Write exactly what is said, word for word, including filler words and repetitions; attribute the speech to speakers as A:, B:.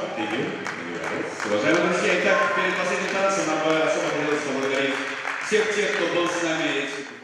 A: Thank you. Thank you, guys. Уважаемые друзья, итак, перед последним танцем нам бы особо хотелось поблагодарить всех тех, кто был с нами